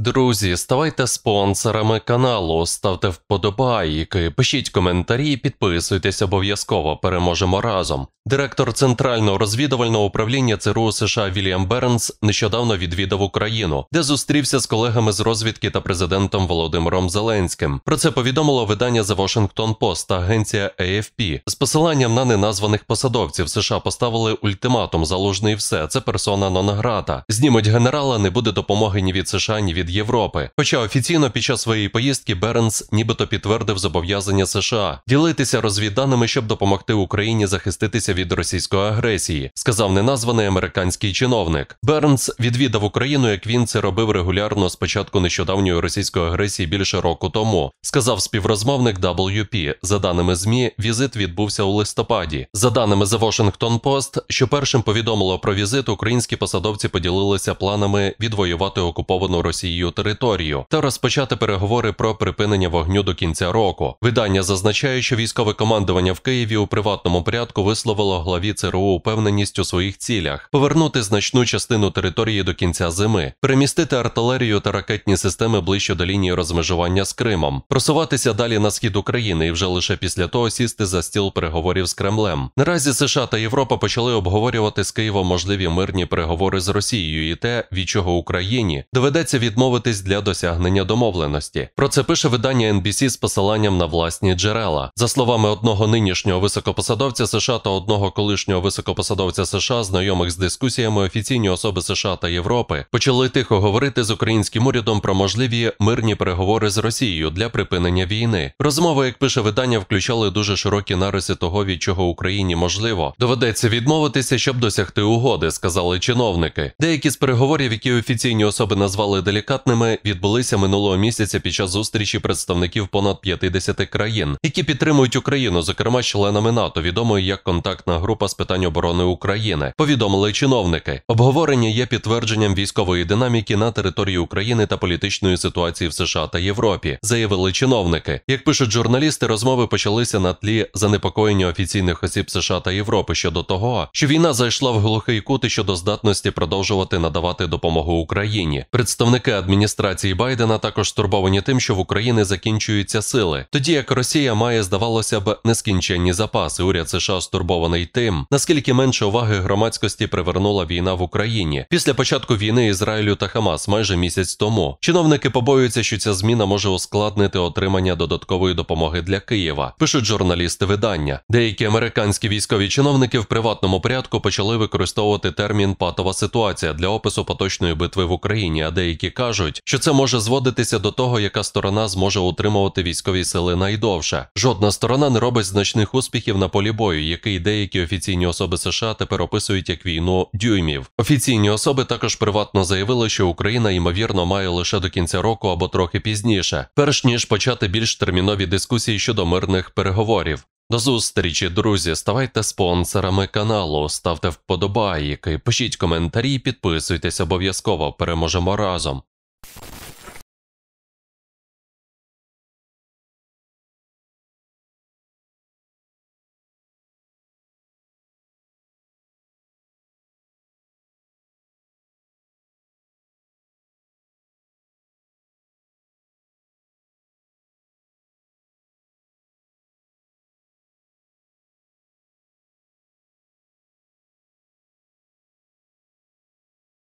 Друзі, ставайте спонсорами каналу, ставте вподобайки, пишіть коментарі, підписуйтесь обов'язково, переможемо разом. Директор Центрального розвідувального управління ЦРУ США Вільям Бернс нещодавно відвідав Україну, де зустрівся з колегами з розвідки та президентом Володимиром Зеленським. Про це повідомило видання The Washington Post та агенція AFP. З посиланням на неназваних посадовців США поставили ультиматум: Залужний все, це персона нон-грата. Знімуть генерала, не буде допомоги ні від США, ні від Європи. Хоча офіційно під час своєї поїздки Бернс нібито підтвердив зобов'язання США ділитися розвідданими, щоб допомогти Україні захиститися від російської агресії, сказав неназваний американський чиновник. Бернс відвідав Україну, як він це робив регулярно з початку нещодавньої російської агресії більше року тому, сказав співрозмовник WP. За даними ЗМІ, візит відбувся у листопаді. За даними The Washington Post, що першим повідомило про візит, українські посадовці поділилися планами відвоювати окуповану Росією територію та розпочати переговори про припинення вогню до кінця року. Видання зазначає, що військове командування в Києві у приватному порядку висловило главі ЦРУ упевненість у своїх цілях: повернути значну частину території до кінця зими, перемістити артилерію та ракетні системи ближче до лінії розмежування з Кримом, просуватися далі на схід України і вже лише після того сісти за стіл переговорів з Кремлем. Наразі США та Європа почали обговорювати з Києвом можливі мирні переговори з Росією і те, від чого Україні доведеться відмовитись для досягнення домовленості. Про це пише видання NBC з посиланням на власні джерела. За словами одного нинішнього високопосадовця США та одного колишнього високопосадовця США, знайомих з дискусіями, офіційні особи США та Європи почали тихо говорити з українським урядом про можливі мирні переговори з Росією для припинення війни. Розмови, як пише видання, включали дуже широкі нариси того, від чого Україні, можливо, доведеться відмовитися, щоб досягти угоди, сказали чиновники. Деякі з переговорів, які офіційні особи назвали делікатними, відбулися минулого місяця під час зустрічі представників понад 50 країн, які підтримують Україну, зокрема членами НАТО, відомої як Контактна група з питань оборони України, повідомили чиновники. Обговорення є підтвердженням військової динаміки на території України та політичної ситуації в США та Європі, заявили чиновники. Як пишуть журналісти, розмови почалися на тлі занепокоєння офіційних осіб США та Європи щодо того, що війна зайшла в глухий кут і щодо здатності продовжувати надавати допомогу Україні. Представники адміністрації Байдена також стурбовані тим, що в Україні закінчуються сили, тоді як Росія має, здавалося б, нескінченні запаси. Уряд США стурбований тим, наскільки менше уваги громадськості привернула війна в Україні після початку війни Ізраїлю та Хамас майже місяць тому. Чиновники побоюються, що ця зміна може ускладнити отримання додаткової допомоги для Києва, пишуть журналісти видання. Деякі американські військові чиновники в приватному порядку почали використовувати термін «патова ситуація» для опису поточної битви в Україні, а деякі кажуть, що це може зводитися до того, яка сторона зможе утримувати військові сили найдовше. Жодна сторона не робить значних успіхів на полі бою, який деякі офіційні особи США тепер описують як війну дюймів. Офіційні особи також приватно заявили, що Україна, ймовірно, має лише до кінця року або трохи пізніше, перш ніж почати більш термінові дискусії щодо мирних переговорів. До зустрічі, друзі, ставайте спонсорами каналу, ставте вподобайки, пишіть коментарі, підписуйтесь обов'язково, переможемо разом.